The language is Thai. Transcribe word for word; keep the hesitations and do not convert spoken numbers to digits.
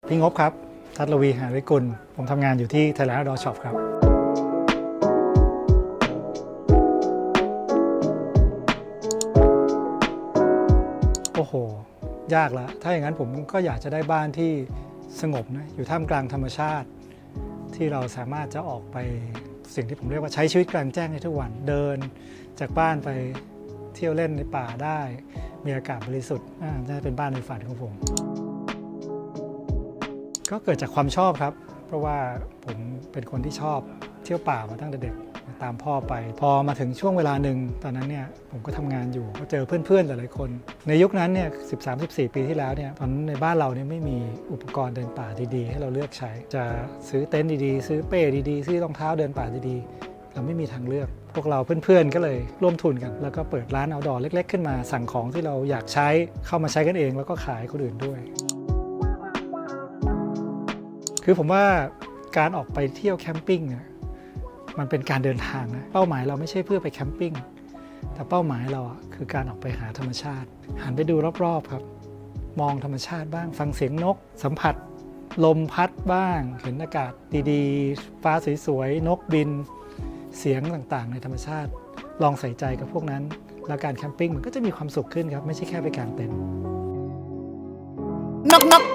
พี่งบครับทัศรวีหาริกุลผมทำงานอยู่ที่ Thailand Outdoor Shop ครับโอ้โหยากละถ้าอย่างนั้นผมก็อยากจะได้บ้านที่สงบนะอยู่ท่ามกลางธรรมชาติที่เราสามารถจะออกไปสิ่งที่ผมเรียกว่าใช้ชีวิตกลางแจ้งในทุกวันเดินจากบ้านไปเที่ยวเล่นในป่าได้มีอากาศบริสุทธิ์น่าจะเป็นบ้านในฝันของผมก็เกิดจากความชอบครับเพราะว่าผมเป็นคนที่ชอบเที่ยวป่ามาตั้งแต่เด็กตามพ่อไปพอมาถึงช่วงเวลาหนึ่งตอนนั้นเนี่ยผมก็ทำงานอยู่ก็เจอเพื่อนๆหลายๆคนในยุคนั้นเนี่ยสิบสาม สิบสี่ ปีที่แล้วเนี่ยตอนนั้นในบ้านเราเนี่ยไม่มีอุปกรณ์เดินป่าดีๆให้เราเลือกใช้จะซื้อเต็นท์ดีๆซื้อเป้ดีๆซื้อรองเท้าเดินป่าดีๆเราไม่มีทางเลือกพวกเราเพื่อนๆก็เลยร่วมทุนกันแล้วก็เปิดร้านเอาท์ดอร์เล็กๆขึ้นมาสั่งของที่เราอยากใช้เข้ามาใช้กันเองแล้วก็ขายคนอื่นด้วยคือผมว่าการออกไปเที่ยวแคมปิ้งเนี่ยมันเป็นการเดินทางนะเป้าหมายเราไม่ใช่เพื่อไปแคมปิ้งแต่เป้าหมายเราอ่ะคือการออกไปหาธรรมชาติหันไปดูรอบๆครับมองธรรมชาติบ้างฟังเสียงนกสัมผัสลมพัดบ้างเห็นอากาศดีๆฟ้าสวยๆนกบินเสียงต่างๆในธรรมชาติลองใส่ใจกับพวกนั้นแล้วการแคมปิ้งมันก็จะมีความสุขขึ้นครับไม่ใช่แค่ไปกางเต็นท์นกนก